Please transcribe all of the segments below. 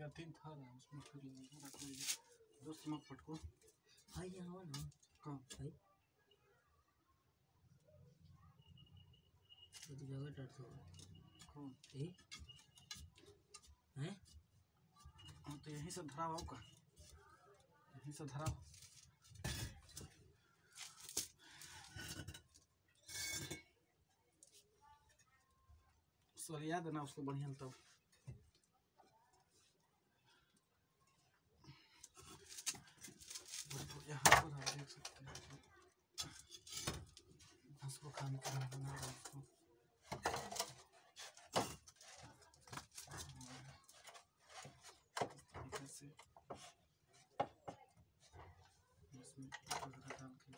लगेगा 3 था ना उसमें फिर लगेगा रख लीजिए दोस्त मत फटको हाय यहाँ ना कहाँ हाय तो जगह डर से कौन यही हैं हम तो यहीं से धरा हुआ का यहीं से धरा सर याद है ना उसको बढ़िया तब यहाँ पर आप देख सकते हैं उसको खाने के लिए बना रहा उसको से इसमें वगैरह डाल के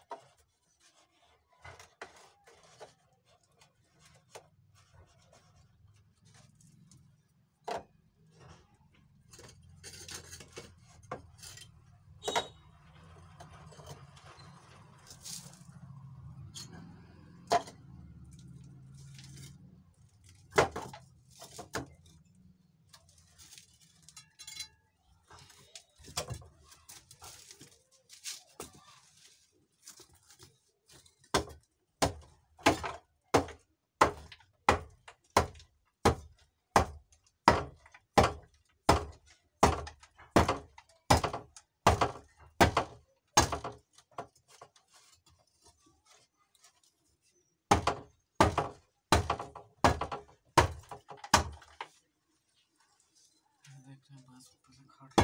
देखते हैं बस पहले खाट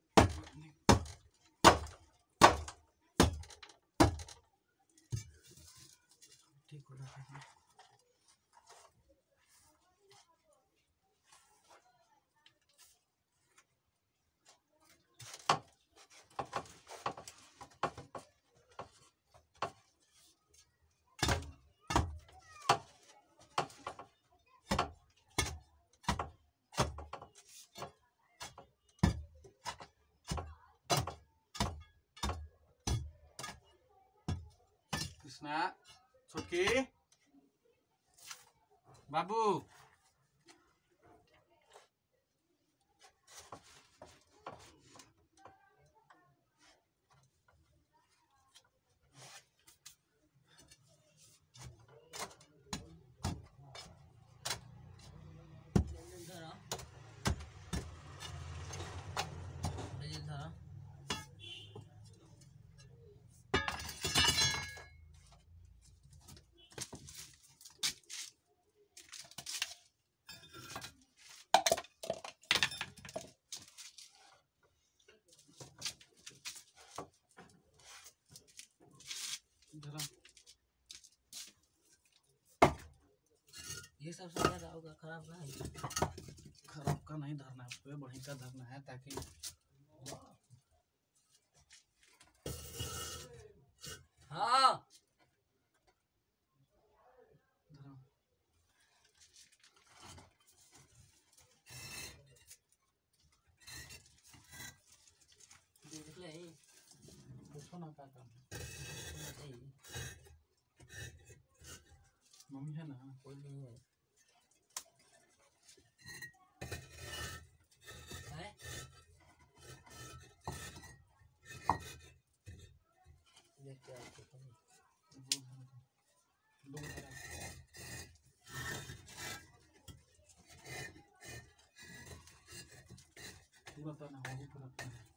ठीक हो रहा है कृष्णा छुटकी बाबू धरा ये सब ज्यादा होगा खराब ना है खराब का नहीं धरना है उसको बढ़िया का धरना है ताकि हाँ धरा देख ले पूछो ना क्या काम है नहीं मम्मी है ना कोई नहीं है हैं देख क्या दो पूरा तो ना हो पूरा